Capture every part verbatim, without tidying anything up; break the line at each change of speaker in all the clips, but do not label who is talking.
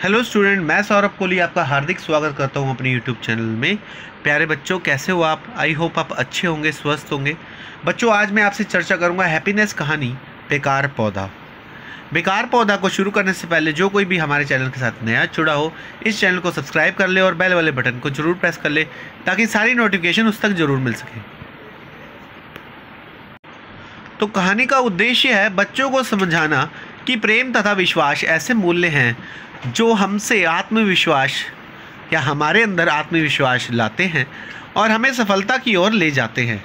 Hello student, मैं सौरभ कोहली आपका हार्दिक स्वागत करता हूं अपने यूट्यूब चैनल में। प्यारे बच्चों, कैसे हो आप? आई होप आप अच्छे होंगे, स्वस्थ होंगे। बच्चों, आज मैं आपसे चर्चा करूंगा हैप्पीनेस कहानी बेकार पौधा। बेकार पौधा को शुरू करने से पहले जो कोई भी हमारे चैनल के साथ नया जुड़ा हो, इस चैनल को सब्सक्राइब कर ले और बेल वाले बटन को जरूर प्रेस कर ले ताकि सारी नोटिफिकेशन उस तक जरूर मिल सके। तो कहानी का उद्देश्य है बच्चों को समझाना कि प्रेम तथा विश्वास ऐसे मूल्य हैं जो हमसे आत्मविश्वास या हमारे अंदर आत्मविश्वास लाते हैं और हमें सफलता की ओर ले जाते हैं।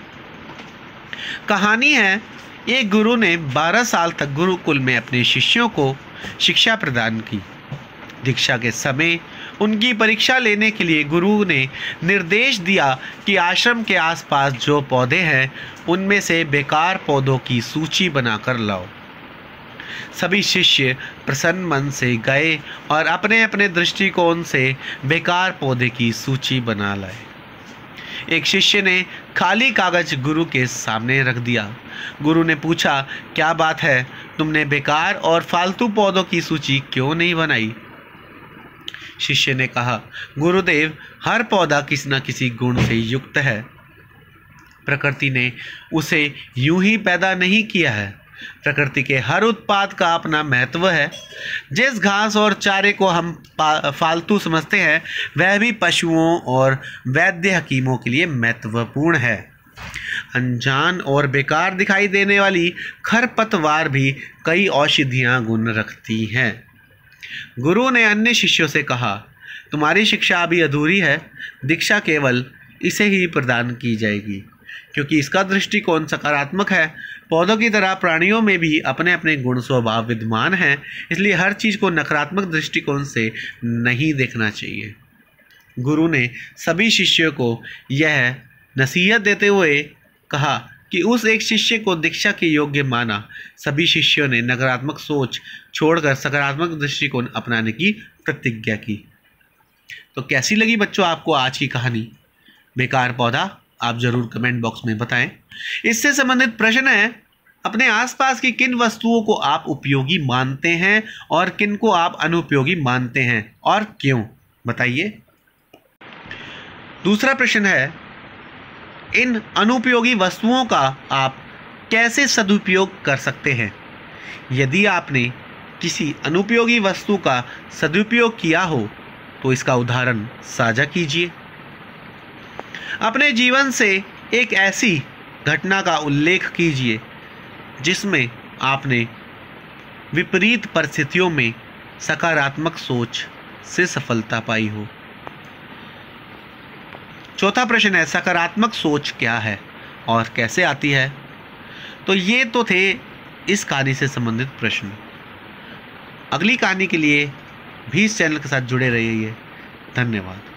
कहानी है, एक गुरु ने बारह साल तक गुरुकुल में अपने शिष्यों को शिक्षा प्रदान की। दीक्षा के समय उनकी परीक्षा लेने के लिए गुरु ने निर्देश दिया कि आश्रम के आसपास जो पौधे हैं उनमें से बेकार पौधों की सूची बनाकर लाओ। सभी शिष्य प्रसन्न मन से गए और अपने अपने दृष्टिकोण से बेकार पौधे की सूची बना लाए। एक शिष्य ने खाली कागज गुरु के सामने रख दिया। गुरु ने पूछा, क्या बात है, तुमने बेकार और फालतू पौधों की सूची क्यों नहीं बनाई? शिष्य ने कहा, गुरुदेव, हर पौधा किसी न किसी गुण से युक्त है। प्रकृति ने उसे यूं ही पैदा नहीं किया है। प्रकृति के हर उत्पाद का अपना महत्व है। जिस घास और चारे को हम फालतू समझते हैं वह भी पशुओं और वैद्य हकीमों के लिए महत्वपूर्ण है। अनजान और बेकार दिखाई देने वाली खरपतवार भी कई औषधीय गुण रखती हैं। गुरु ने अन्य शिष्यों से कहा, तुम्हारी शिक्षा अभी अधूरी है। दीक्षा केवल इसे ही प्रदान की जाएगी क्योंकि इसका दृष्टिकोण सकारात्मक है। पौधों की तरह प्राणियों में भी अपने अपने गुण स्वभाव विद्यमान हैं, इसलिए हर चीज़ को नकारात्मक दृष्टिकोण से नहीं देखना चाहिए। गुरु ने सभी शिष्यों को यह नसीहत देते हुए कहा कि उस एक शिष्य को दीक्षा के योग्य माना। सभी शिष्यों ने नकारात्मक सोच छोड़कर सकारात्मक दृष्टिकोण अपनाने की प्रतिज्ञा की। तो कैसी लगी बच्चों आपको आज की कहानी बेकार पौधा? आप जरूर कमेंट बॉक्स में बताएं। इससे संबंधित प्रश्न है, अपने आसपास की किन वस्तुओं को आप उपयोगी मानते हैं और किन को आप अनुपयोगी मानते हैं और क्यों? बताइए। दूसरा प्रश्न है, इन अनुपयोगी वस्तुओं का आप कैसे सदुपयोग कर सकते हैं? यदि आपने किसी अनुपयोगी वस्तु का सदुपयोग किया हो तो इसका उदाहरण साझा कीजिए। अपने जीवन से एक ऐसी घटना का उल्लेख कीजिए जिसमें आपने विपरीत परिस्थितियों में सकारात्मक सोच से सफलता पाई हो। चौथा प्रश्न है, सकारात्मक सोच क्या है और कैसे आती है? तो ये तो थे इस कहानी से संबंधित प्रश्न। अगली कहानी के लिए भी इस चैनल के साथ जुड़े रहिए। धन्यवाद।